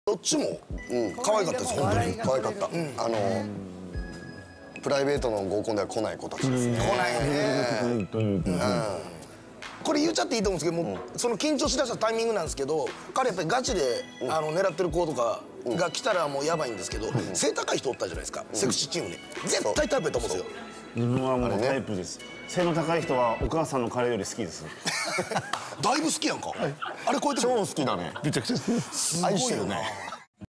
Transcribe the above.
どっちも可愛かったです本当に。 可愛かった。プライベートの合コンでは来ない子たちですね。 来ないね。これ言っちゃっていいと思うんですけども、その緊張しだしたタイミングなんですけど、彼やっぱりガチで狙ってる子とかが来たらもうやばいんですけど、背高い人おったじゃないですか、セクシーチームで。絶対タイプやと思うんですよ。 自分はもうタイプです。背の高い人はお母さんのカレーより好きです。 だいぶ好きやんか。あれ超えてる。 超好きだね。 めちゃくちゃすごいよね。